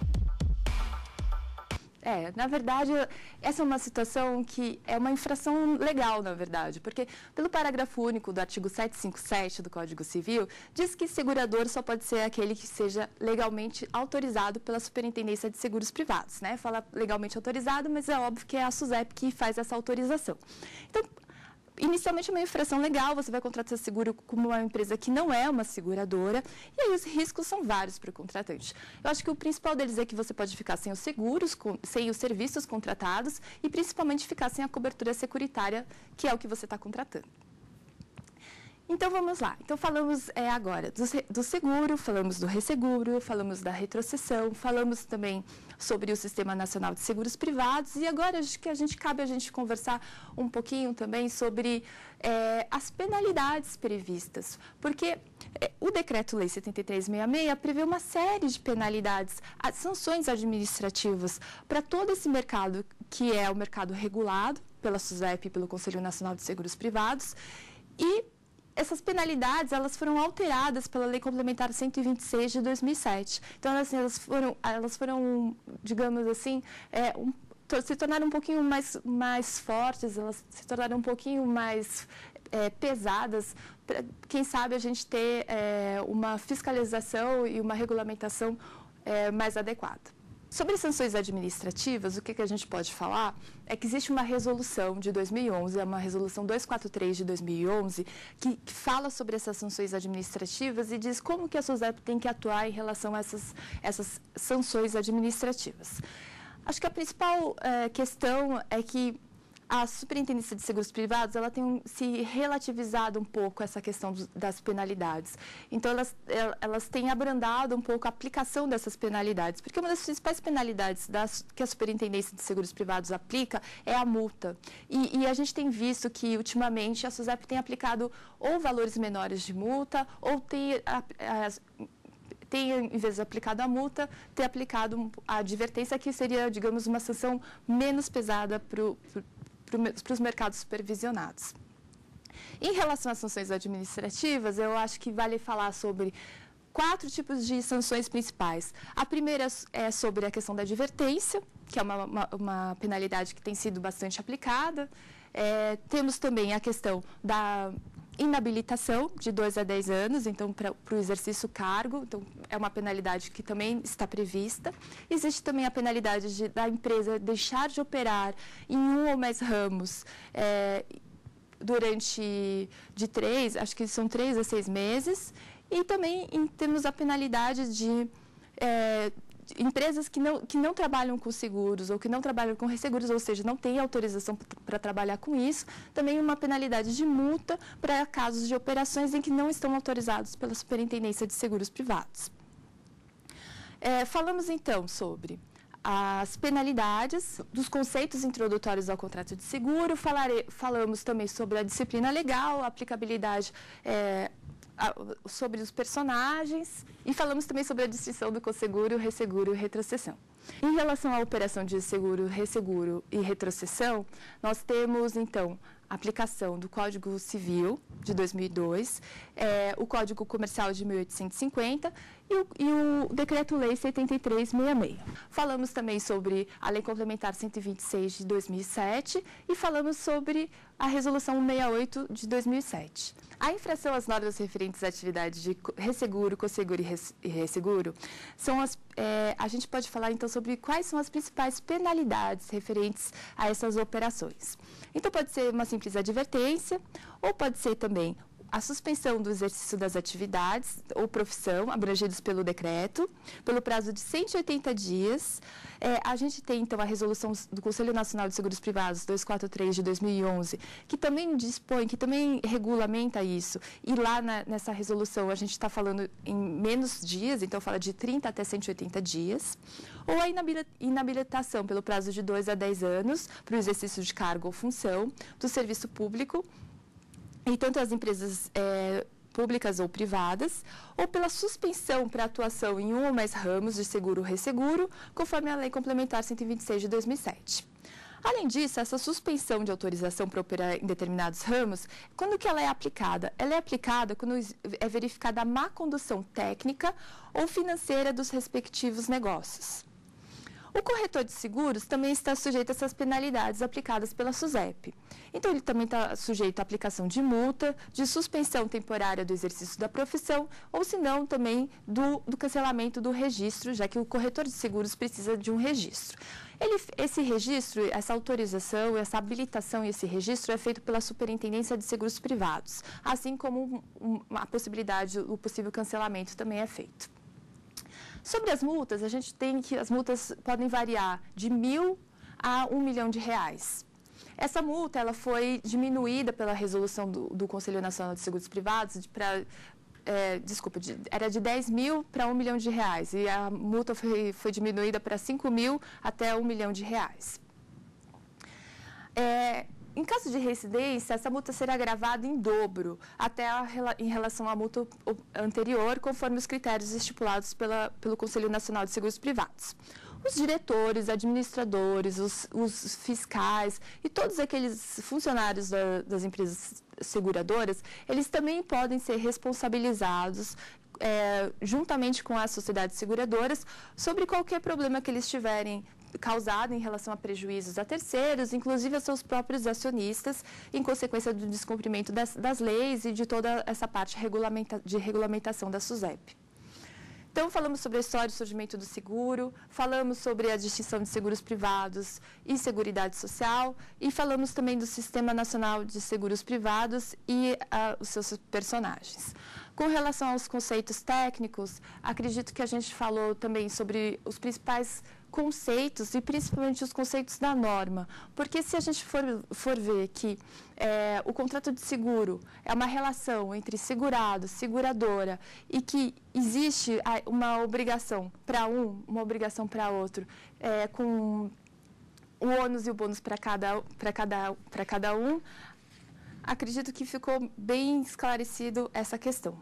É, na verdade, essa é uma situação que é uma infração legal, na verdade, porque pelo parágrafo único do artigo setecentos e cinquenta e sete do Código Civil, diz que segurador só pode ser aquele que seja legalmente autorizado pela Superintendência de Seguros Privados, né? Fala legalmente autorizado, mas é óbvio que é a SUSEP que faz essa autorização. Então, inicialmente é uma infração legal, você vai contratar seguro com uma empresa que não é uma seguradora, e aí os riscos são vários para o contratante. Eu acho que o principal deles é que você pode ficar sem os seguros, com, sem os serviços contratados, e principalmente ficar sem a cobertura securitária, que é o que você está contratando. Então, vamos lá. Então, falamos é, agora do, do seguro, falamos do resseguro, falamos da retrocessão, falamos também sobre o Sistema Nacional de Seguros Privados, e agora acho que a gente cabe a gente conversar um pouquinho também sobre é, as penalidades previstas, porque é, o Decreto-Lei setenta e três sessenta e seis prevê uma série de penalidades, as sanções administrativas para todo esse mercado que é o mercado regulado pela SUSEP e pelo Conselho Nacional de Seguros Privados, e essas penalidades, elas foram alteradas pela Lei Complementar cento e vinte e seis de dois mil e sete. Então, assim, elas foram, elas foram, digamos assim, é, um, se tornaram um pouquinho mais, mais fortes, elas se tornaram um pouquinho mais é, pesadas, pra, quem sabe a gente ter é, uma fiscalização e uma regulamentação é, mais adequada. Sobre sanções administrativas, o que, que a gente pode falar é que existe uma resolução de dois mil e onze, é uma resolução duzentos e quarenta e três de dois mil e onze, que, que fala sobre essas sanções administrativas e diz como que a SUSEP tem que atuar em relação a essas, essas sanções administrativas. Acho que a principal eh, questão é que a Superintendência de Seguros Privados, ela tem se relativizado um pouco essa questão dos, das penalidades. Então, elas, elas têm abrandado um pouco a aplicação dessas penalidades, porque uma das principais penalidades das, que a Superintendência de Seguros Privados aplica é a multa. E, e a gente tem visto que, ultimamente, a SUSEP tem aplicado ou valores menores de multa, ou tem... A, a, tem, em vez de aplicado a multa, ter aplicado a advertência, que seria, digamos, uma sanção menos pesada para o para os mercados supervisionados. Em relação às sanções administrativas, eu acho que vale falar sobre quatro tipos de sanções principais. A primeira é sobre a questão da advertência, que é uma, uma, uma penalidade que tem sido bastante aplicada. É, temos também a questão da inabilitação de dois a dez anos, então, para o exercício cargo, então, é uma penalidade que também está prevista. Existe também a penalidade de, da empresa deixar de operar em um ou mais ramos é, durante de três, acho que são três a seis meses. E também em, temos a penalidade de é, empresas que não, que não trabalham com seguros ou que não trabalham com resseguros, ou seja, não têm autorização para trabalhar com isso, também uma penalidade de multa para casos de operações em que não estão autorizados pela Superintendência de Seguros Privados. É, falamos, então, sobre as penalidades, dos conceitos introdutórios ao contrato de seguro, falare, falamos também sobre a disciplina legal, a aplicabilidade é, sobre os personagens, e falamos também sobre a distinção do conseguro, resseguro e retrocessão. Em relação à operação de seguro, resseguro e retrocessão, nós temos, então, a aplicação do Código Civil de dois mil e dois, é, o Código Comercial de mil oitocentos e cinquenta e o, e o Decreto-Lei setenta e três sessenta e seis. Falamos também sobre a Lei Complementar cento e vinte e seis de dois mil e sete e falamos sobre a Resolução cento e sessenta e oito de dois mil e sete. A infração às normas referentes à atividade de resseguro, conseguro e resseguro, são as, é, a gente pode falar então sobre quais são as principais penalidades referentes a essas operações. Então, pode ser uma simples advertência, ou pode ser também a suspensão do exercício das atividades ou profissão abrangidos pelo decreto, pelo prazo de cento e oitenta dias. É, a gente tem, então, a resolução do Conselho Nacional de Seguros Privados duzentos e quarenta e três de dois mil e onze, que também dispõe, que também regulamenta isso. E lá na, nessa resolução a gente está falando em menos dias, então fala de trinta até cento e oitenta dias. Ou a inabilitação pelo prazo de dois a dez anos para o exercício de cargo ou função do serviço público, e tanto as empresas é, públicas ou privadas, ou pela suspensão para atuação em um ou mais ramos de seguro ou resseguro, conforme a Lei Complementar cento e vinte e seis de dois mil e sete. Além disso, essa suspensão de autorização para operar em determinados ramos, quando que ela é aplicada? Ela é aplicada quando é verificada a má condução técnica ou financeira dos respectivos negócios. O corretor de seguros também está sujeito a essas penalidades aplicadas pela SUSEP. Então, ele também está sujeito à aplicação de multa, de suspensão temporária do exercício da profissão, ou se não, também do, do cancelamento do registro, já que o corretor de seguros precisa de um registro. Ele, esse registro, essa autorização, essa habilitação e esse registro é feito pela Superintendência de Seguros Privados, assim como um, a possibilidade, o possível cancelamento também é feito. Sobre as multas, a gente tem que as multas podem variar de mil a um milhão de reais. Essa multa ela foi diminuída pela resolução do, do Conselho Nacional de Seguros Privados para, é, desculpa, de, era de dez mil para um milhão de reais e a multa foi, foi diminuída para cinco mil até um milhão de reais. É, Em caso de reincidência, essa multa será gravada em dobro, até a, em relação à multa anterior, conforme os critérios estipulados pela, pelo Conselho Nacional de Seguros Privados. Os diretores, administradores, os, os fiscais e todos aqueles funcionários da, das empresas seguradoras, eles também podem ser responsabilizados é, juntamente com as sociedades seguradoras sobre qualquer problema que eles tiverem causado em relação a prejuízos a terceiros, inclusive a seus próprios acionistas, em consequência do descumprimento das, das leis e de toda essa parte regulamenta, de regulamentação da SUSEP. Então, falamos sobre a história do surgimento do seguro, falamos sobre a distinção de seguros privados e seguridade social, e falamos também do Sistema Nacional de Seguros Privados e uh, os seus personagens. Com relação aos conceitos técnicos, acredito que a gente falou também sobre os principais conceitos e principalmente os conceitos da norma, porque se a gente for, for ver que é, o contrato de seguro é uma relação entre segurado, seguradora e que existe uma obrigação para um, uma obrigação para outro, é, com o ônus e o bônus para cada, para cada, para cada um, acredito que ficou bem esclarecido essa questão.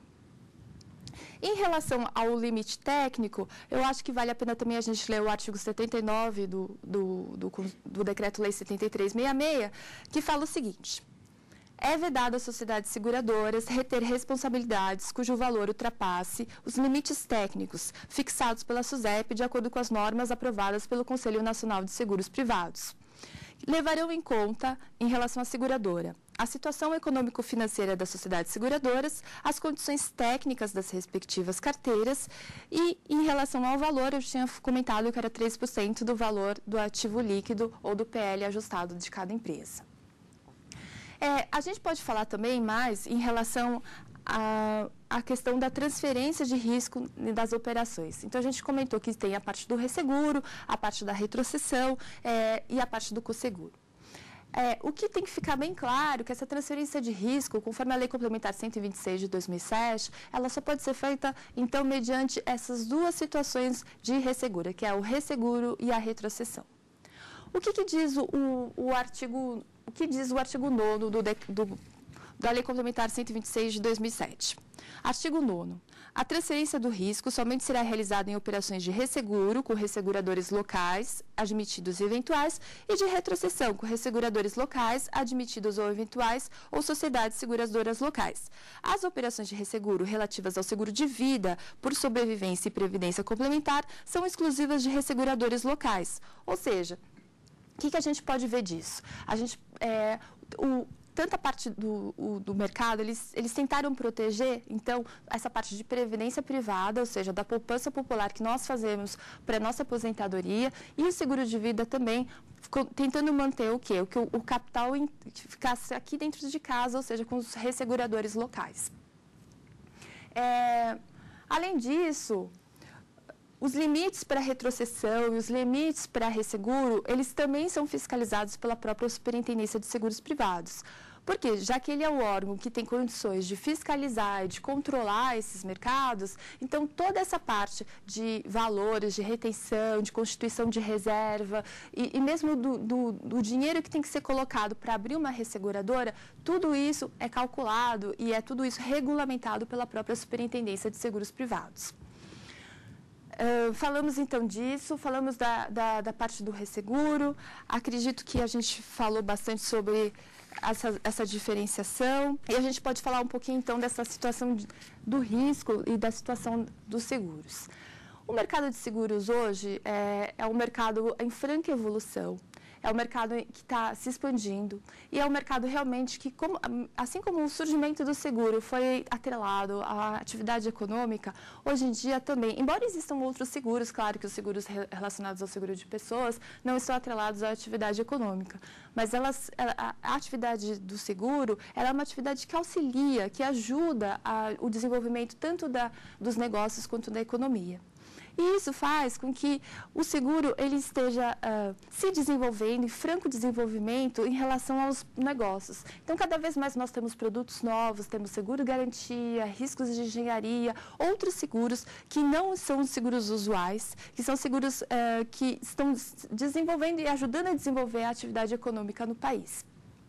Em relação ao limite técnico, eu acho que vale a pena também a gente ler o artigo setenta e nove do, do, do, do Decreto-Lei setenta e três sessenta e seis, que fala o seguinte: é vedado às sociedades seguradoras reter responsabilidades cujo valor ultrapasse os limites técnicos fixados pela SUSEP de acordo com as normas aprovadas pelo Conselho Nacional de Seguros Privados. Levarão em conta, em relação à seguradora, a situação econômico-financeira das sociedades seguradoras, as condições técnicas das respectivas carteiras e, em relação ao valor, eu tinha comentado que era três por cento do valor do ativo líquido ou do P L ajustado de cada empresa. É, a gente pode falar também mais em relação a, a questão da transferência de risco das operações. Então, a gente comentou que tem a parte do resseguro, a parte da retrocessão é, e a parte do cosseguro. É, o que tem que ficar bem claro é que essa transferência de risco, conforme a Lei Complementar cento e vinte e seis de dois mil e sete, ela só pode ser feita, então, mediante essas duas situações de ressegura, que é o resseguro e a retrocessão. O que, que diz o, o, o artigo, o que diz o artigo nono do, do, da Lei Complementar cento e vinte e seis de dois mil e sete? Artigo nono. A transferência do risco somente será realizada em operações de resseguro com resseguradores locais, admitidos e eventuais, e de retrocessão com resseguradores locais, admitidos ou eventuais, ou sociedades seguradoras locais. As operações de resseguro relativas ao seguro de vida, por sobrevivência e previdência complementar, são exclusivas de resseguradores locais. Ou seja, o que, que a gente pode ver disso? A gente, é, o, tanta parte do, o, do mercado, eles, eles tentaram proteger, então, essa parte de previdência privada, ou seja, da poupança popular que nós fazemos para a nossa aposentadoria, e o seguro de vida também, tentando manter o quê? O que o, o capital in, ficasse aqui dentro de casa, ou seja, com os resseguradores locais. É, além disso, os limites para retrocessão e os limites para resseguro, eles também são fiscalizados pela própria Superintendência de Seguros Privados. Porque, já que ele é o órgão que tem condições de fiscalizar e de controlar esses mercados, então toda essa parte de valores, de retenção, de constituição de reserva e, e mesmo do, do, do dinheiro que tem que ser colocado para abrir uma resseguradora, tudo isso é calculado e é tudo isso regulamentado pela própria Superintendência de Seguros Privados. Uh, falamos então disso, falamos da, da, da parte do resseguro, acredito que a gente falou bastante sobre essa, essa diferenciação e a gente pode falar um pouquinho então dessa situação de, do risco e da situação dos seguros. O mercado de seguros hoje é, é um mercado em franca evolução. É um mercado que está se expandindo e é um mercado realmente que, como, assim como o surgimento do seguro foi atrelado à atividade econômica, hoje em dia também, embora existam outros seguros, claro que os seguros relacionados ao seguro de pessoas não estão atrelados à atividade econômica, mas elas, a, a atividade do seguro ela é uma atividade que auxilia, que ajuda a, o desenvolvimento tanto da, dos negócios quanto da economia. E isso faz com que o seguro ele esteja uh, se desenvolvendo, em franco desenvolvimento em relação aos negócios. Então, cada vez mais nós temos produtos novos, temos seguro-garantia, riscos de engenharia, outros seguros que não são seguros usuais, que são seguros uh, que estão desenvolvendo e ajudando a desenvolver a atividade econômica no país.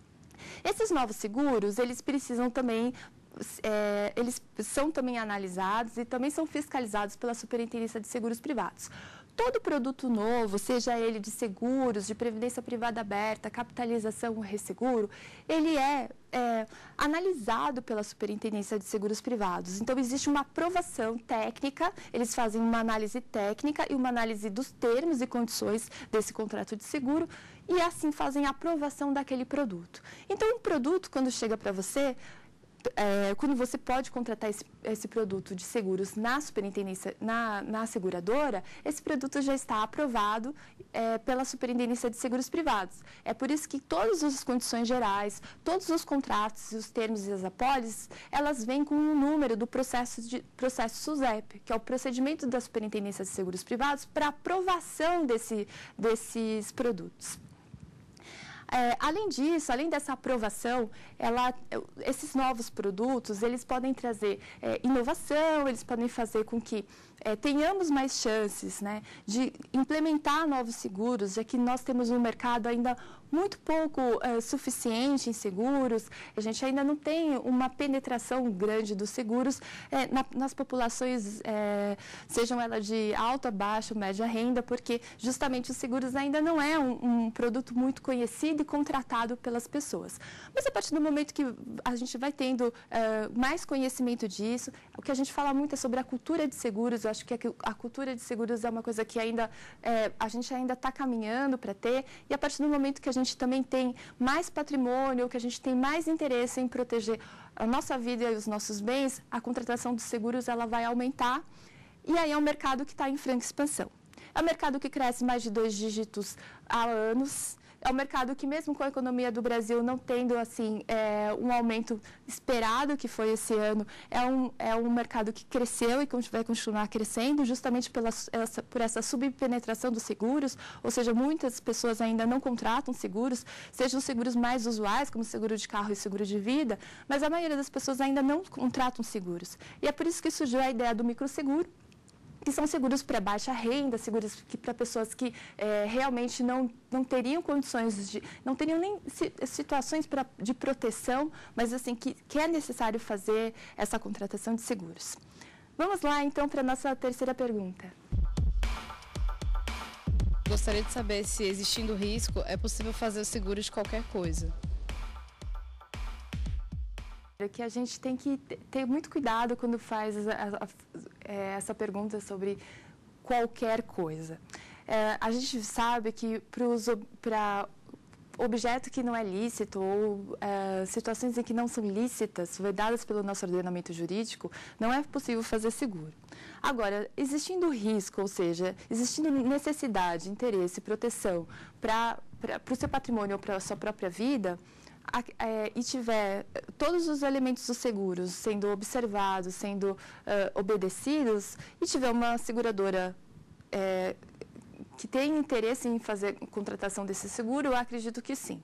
Esses novos seguros, eles precisam também É, eles são também analisados e também são fiscalizados pela Superintendência de Seguros Privados. Todo produto novo, seja ele de seguros, de previdência privada aberta, capitalização ou resseguro, ele é, é analisado pela Superintendência de Seguros Privados. Então, existe uma aprovação técnica, eles fazem uma análise técnica e uma análise dos termos e condições desse contrato de seguro e assim fazem a aprovação daquele produto. Então, um produto, quando chega para você, É, quando você pode contratar esse, esse produto de seguros na superintendência, na, na seguradora, esse produto já está aprovado é, pela Superintendência de Seguros Privados. É por isso que todas as condições gerais, todos os contratos, os termos e as apólices, elas vêm com um número do processo, de, processo SUSEP, que é o procedimento da Superintendência de Seguros Privados para aprovação desse, desses produtos. É, além disso, além dessa aprovação, ela, esses novos produtos, eles podem trazer é, inovação, eles podem fazer com que é, tenhamos mais chances, né, de implementar novos seguros, já que nós temos um mercado ainda muito pouco é, suficiente em seguros, a gente ainda não tem uma penetração grande dos seguros é, na, nas populações, é, sejam elas de alta, baixa, média renda, porque justamente os seguros ainda não é um, um produto muito conhecido e contratado pelas pessoas. Mas a partir do momento que a gente vai tendo uh, mais conhecimento disso, o que a gente fala muito é sobre a cultura de seguros. Eu acho que a cultura de seguros é uma coisa que ainda é, a gente ainda está caminhando para ter, e a partir do momento que a gente também tem mais patrimônio, que a gente tem mais interesse em proteger a nossa vida e os nossos bens, a contratação de seguros ela vai aumentar, e aí é um mercado que está em franca expansão. É um mercado que cresce mais de dois dígitos há anos. É um mercado que, mesmo com a economia do Brasil não tendo assim, é, um aumento esperado, que foi esse ano, é um, é um mercado que cresceu e vai continuar crescendo, justamente pela, essa, por essa subpenetração dos seguros, ou seja, muitas pessoas ainda não contratam seguros, sejam os seguros mais usuais, como seguro de carro e seguro de vida, mas a maioria das pessoas ainda não contratam seguros. E é por isso que surgiu a ideia do microseguro, que são seguros para baixa renda, seguros para pessoas que é, realmente não, não teriam condições de, não teriam nem situações pra, de proteção, mas assim, que, que é necessário fazer essa contratação de seguros. Vamos lá, então, para a nossa terceira pergunta. Gostaria de saber se, existindo risco, é possível fazer o seguro de qualquer coisa. Que a gente tem que ter muito cuidado quando faz a, a, a, essa pergunta sobre qualquer coisa. É, a gente sabe que para objeto que não é lícito ou é, situações em que não são lícitas, vedadas pelo nosso ordenamento jurídico, não é possível fazer seguro. Agora, existindo risco, ou seja, existindo necessidade, interesse, proteção para o seu patrimônio ou para a sua própria vida, a, é, e tiver todos os elementos dos seguros sendo observados, sendo uh, obedecidos, e tiver uma seguradora é, que tem interesse em fazer contratação desse seguro, eu acredito que sim.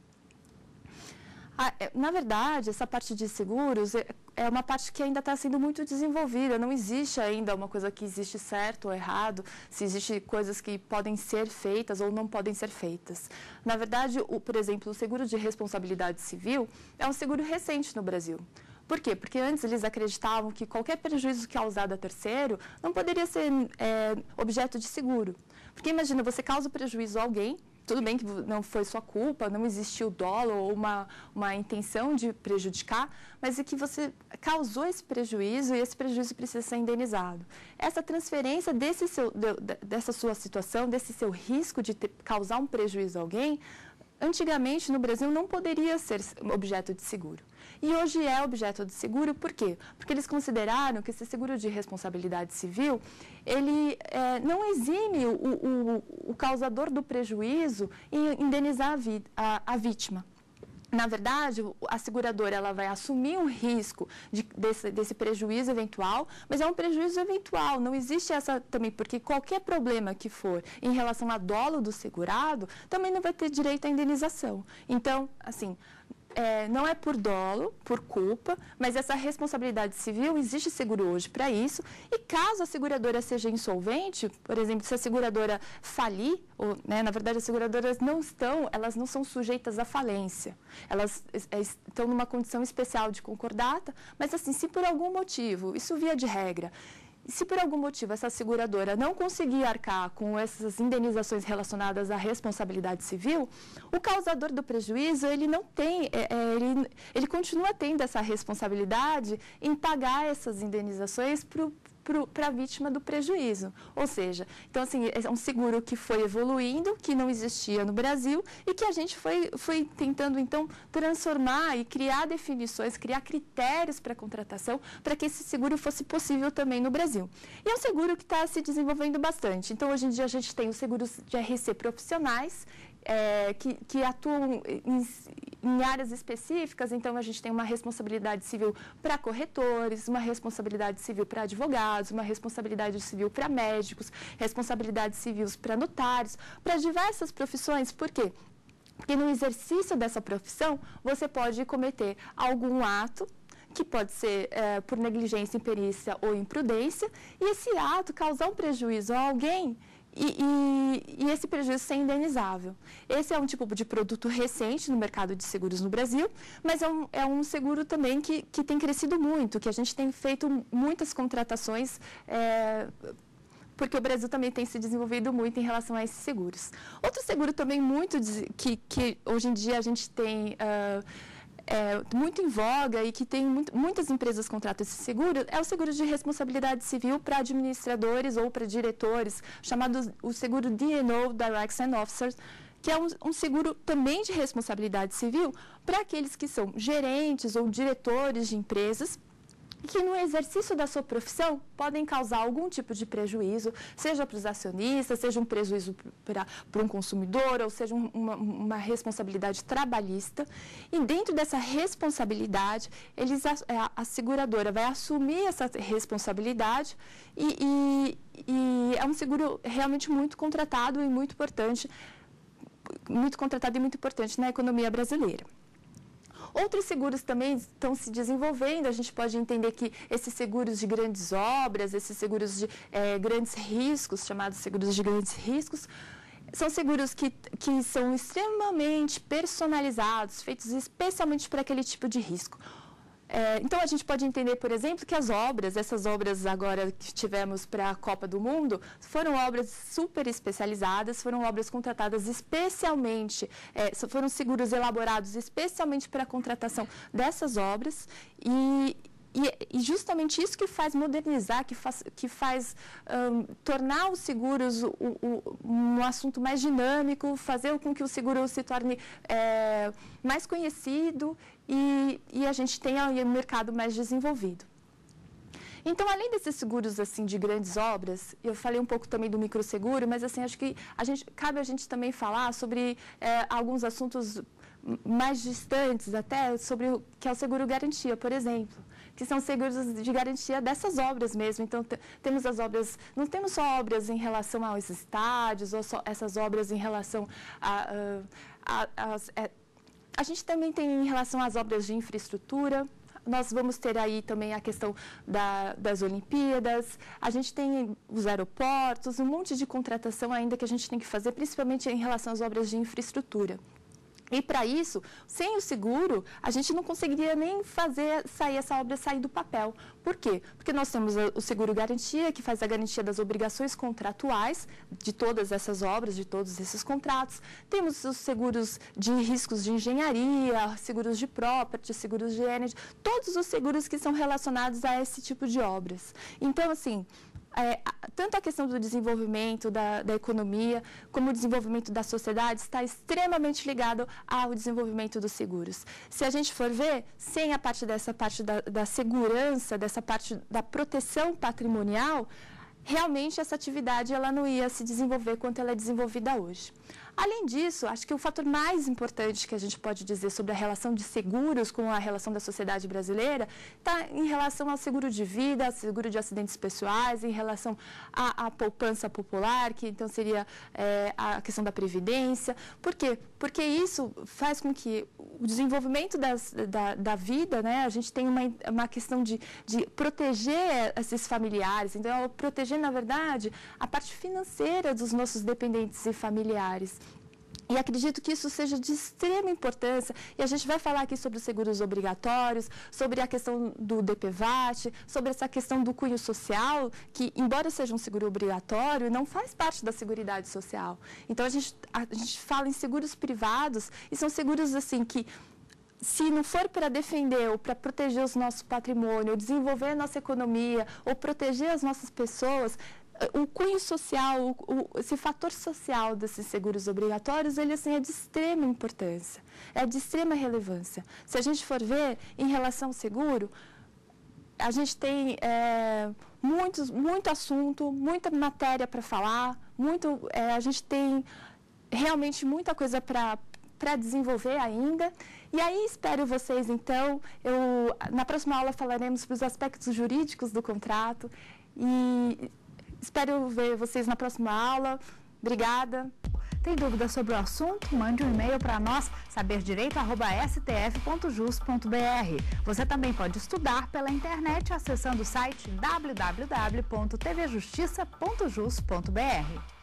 Na verdade, essa parte de seguros é uma parte que ainda está sendo muito desenvolvida. Não existe ainda uma coisa que existe certo ou errado, se existem coisas que podem ser feitas ou não podem ser feitas. Na verdade, o, por exemplo, o seguro de responsabilidade civil é um seguro recente no Brasil. Por quê? Porque antes eles acreditavam que qualquer prejuízo causado a terceiro não poderia ser é, objeto de seguro. Porque imagina, você causa prejuízo a alguém, tudo bem que não foi sua culpa, não existiu dolo ou uma, uma intenção de prejudicar, mas é que você causou esse prejuízo e esse prejuízo precisa ser indenizado. Essa transferência desse seu, dessa sua situação, desse seu risco de ter, causar um prejuízo a alguém, antigamente no Brasil não poderia ser objeto de seguro. E hoje é objeto de seguro, por quê? Porque eles consideraram que esse seguro de responsabilidade civil, ele é, não exime o, o, o causador do prejuízo em indenizar a, vi, a, a vítima. Na verdade, a seguradora ela vai assumir um risco de, desse, desse prejuízo eventual, mas é um prejuízo eventual, não existe essa também, porque qualquer problema que for em relação a dolo do segurado, também não vai ter direito à indenização. Então, assim, É, não é por dolo, por culpa, mas essa responsabilidade civil, existe seguro hoje para isso, e caso a seguradora seja insolvente, por exemplo, se a seguradora falir, ou, né, na verdade as seguradoras não estão, elas não são sujeitas à falência, elas é, estão numa condição especial de concordata, mas assim, se por algum motivo, isso via de regra, se por algum motivo essa seguradora não conseguir arcar com essas indenizações relacionadas à responsabilidade civil, o causador do prejuízo, ele não tem, é, é, ele, ele continua tendo essa responsabilidade em pagar essas indenizações para a vítima do prejuízo. Ou seja, então assim, é um seguro que foi evoluindo, que não existia no Brasil e que a gente foi, foi tentando então transformar e criar definições, criar critérios para a contratação para que esse seguro fosse possível também no Brasil. E é um seguro que está se desenvolvendo bastante. Então, hoje em dia, a gente tem os seguros de R C profissionais, é, que, que atuam em, em áreas específicas. Então, a gente tem uma responsabilidade civil para corretores, uma responsabilidade civil para advogados, uma responsabilidade civil para médicos, responsabilidades civis para notários, para diversas profissões. Por quê? Porque no exercício dessa profissão, você pode cometer algum ato que pode ser é, por negligência, imperícia ou imprudência, e esse ato causar um prejuízo a alguém e, e, e esse prejuízo ser indenizável. Esse é um tipo de produto recente no mercado de seguros no Brasil, mas é um, é um seguro também que, que tem crescido muito, que a gente tem feito muitas contratações, é, porque o Brasil também tem se desenvolvido muito em relação a esses seguros. Outro seguro também muito, que, que hoje em dia a gente tem... Uh, É, muito em voga e que tem muito, muitas empresas contratam esse seguro, é o seguro de responsabilidade civil para administradores ou para diretores, chamado o seguro D and O, Directs and Officers, que é um, um seguro também de responsabilidade civil para aqueles que são gerentes ou diretores de empresas, que no exercício da sua profissão podem causar algum tipo de prejuízo, seja para os acionistas, seja um prejuízo para, para um consumidor, ou seja um, uma, uma responsabilidade trabalhista. E dentro dessa responsabilidade, eles, a, a seguradora vai assumir essa responsabilidade e, e, e é um seguro realmente muito contratado e muito importante, muito contratado e muito importante na economia brasileira. Outros seguros também estão se desenvolvendo, a gente pode entender que esses seguros de grandes obras, esses seguros de é, grandes riscos, chamados seguros de grandes riscos, são seguros que, que são extremamente personalizados, feitos especialmente para aquele tipo de risco. É, então, a gente pode entender, por exemplo, que as obras, essas obras agora que tivemos para a Copa do Mundo, foram obras super especializadas, foram obras contratadas especialmente, é, foram seguros elaborados especialmente para a contratação dessas obras e, e, e justamente isso que faz modernizar, que faz, que faz um, tornar os seguros o, o, um assunto mais dinâmico, fazer com que o seguro se torne é, mais conhecido e, e a gente tenha um mercado mais desenvolvido. Então, além desses seguros assim de grandes obras, eu falei um pouco também do microseguro, mas assim acho que a gente, cabe a gente também falar sobre é, alguns assuntos mais distantes até, sobre o que é o seguro garantia, por exemplo, que são seguros de garantia dessas obras mesmo. Então, temos as obras, não temos só obras em relação aos estádios, ou só essas obras em relação a, a, a, a, a gente também tem em relação às obras de infraestrutura. Nós vamos ter aí também a questão da, das Olimpíadas, a gente tem os aeroportos, um monte de contratação ainda que a gente tem que fazer, principalmente em relação às obras de infraestrutura. E para isso, sem o seguro, a gente não conseguiria nem fazer sair essa obra sair do papel. Por quê? Porque nós temos o seguro garantia, que faz a garantia das obrigações contratuais de todas essas obras, de todos esses contratos. Temos os seguros de riscos de engenharia, seguros de property, seguros de energy, todos os seguros que são relacionados a esse tipo de obras. Então, assim, É, tanto a questão do desenvolvimento da, da economia, como o desenvolvimento da sociedade, está extremamente ligado ao desenvolvimento dos seguros. Se a gente for ver, sem a parte dessa parte da, da segurança, dessa parte da proteção patrimonial, realmente essa atividade ela não ia se desenvolver quanto ela é desenvolvida hoje. Além disso, acho que o fator mais importante que a gente pode dizer sobre a relação de seguros com a relação da sociedade brasileira está em relação ao seguro de vida, seguro de acidentes pessoais, em relação à, à poupança popular, que então seria é, a questão da previdência. Por quê? Porque isso faz com que o desenvolvimento das, da, da vida, né, a gente tem uma, uma questão de, de proteger esses familiares, então proteger, na verdade, a parte financeira dos nossos dependentes e familiares. E acredito que isso seja de extrema importância, e a gente vai falar aqui sobre os seguros obrigatórios, sobre a questão do D P V A T, sobre essa questão do cunho social, que, embora seja um seguro obrigatório, não faz parte da Seguridade Social. Então, a gente, a, a gente fala em seguros privados, e são seguros, assim, que, se não for para defender ou para proteger o nosso patrimônio, ou desenvolver a nossa economia, ou proteger as nossas pessoas, o cunho social, o, o, esse fator social desses seguros obrigatórios, ele assim, é de extrema importância, é de extrema relevância. Se a gente for ver, em relação ao seguro, a gente tem é, muitos, muito assunto, muita matéria para falar, muito, é, a gente tem realmente muita coisa para para desenvolver ainda. E aí espero vocês, então, eu, na próxima aula falaremos sobre os aspectos jurídicos do contrato e espero ver vocês na próxima aula. Obrigada. Tem dúvidas sobre o assunto? Mande um e-mail para nós, saber direito arroba s t f ponto jus ponto b r. Você também pode estudar pela internet acessando o site w w w ponto t v justiça ponto jus ponto b r.